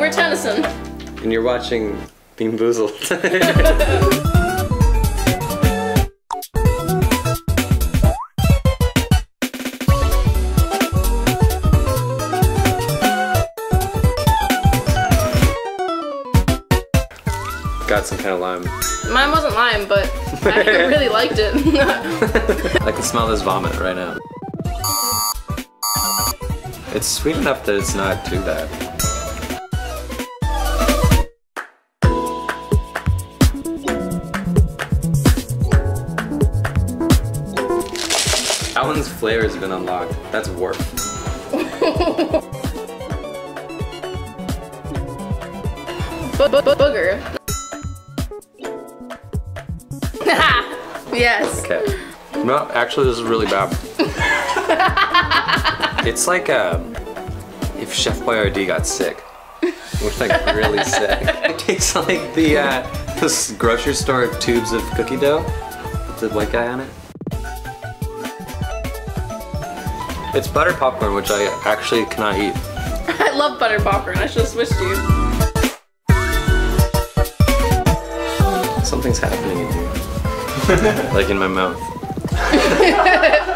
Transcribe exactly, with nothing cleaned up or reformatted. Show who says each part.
Speaker 1: we're Tennyson.
Speaker 2: And you're watching BeanBoozled. Got some kind of lime.
Speaker 1: Mine wasn't lime, but I really liked it.
Speaker 2: I can smell this vomit right now. It's sweet enough that it's not too bad. Alan's flair has been unlocked. That's work.
Speaker 1: Bo bo bo booger. Yes.
Speaker 2: Okay. No, actually, this is really bad. It's like um, if Chef Boyardee got sick. Which like really sick. It tastes like the uh, this grocery store tubes of cookie dough with the white guy on it. It's buttered popcorn, which I actually cannot eat.
Speaker 1: I love buttered popcorn. I should have switched you.
Speaker 2: Something's happening in here. Like in my mouth.